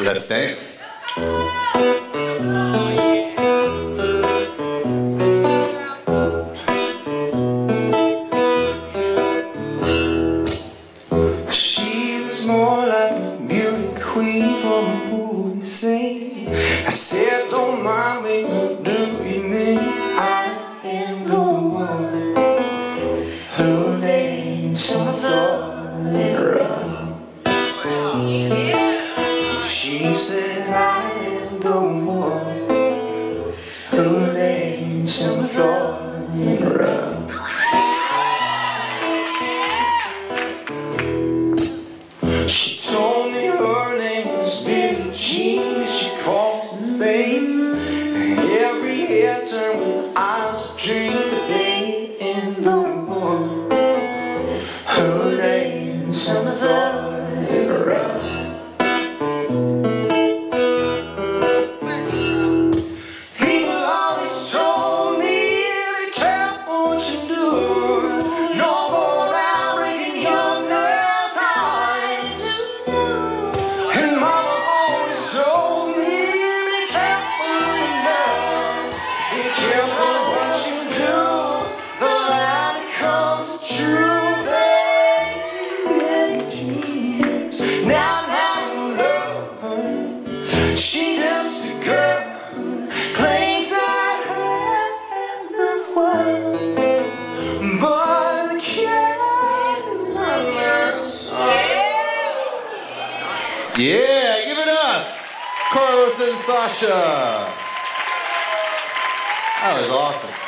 Let's dance. She was more like a beauty queen from a movie scene. I said, don't mind me, what do you mean? I am the one who lays on the floor and rubs. She said I am the one who lays on the floor and rubs. She told me her name was Billie Jean. She calls the same, and every hair turned with eyes dream. They in the one who lays on the floor and rubs. Yeah, give it up, Carlos and Sasha. That was awesome.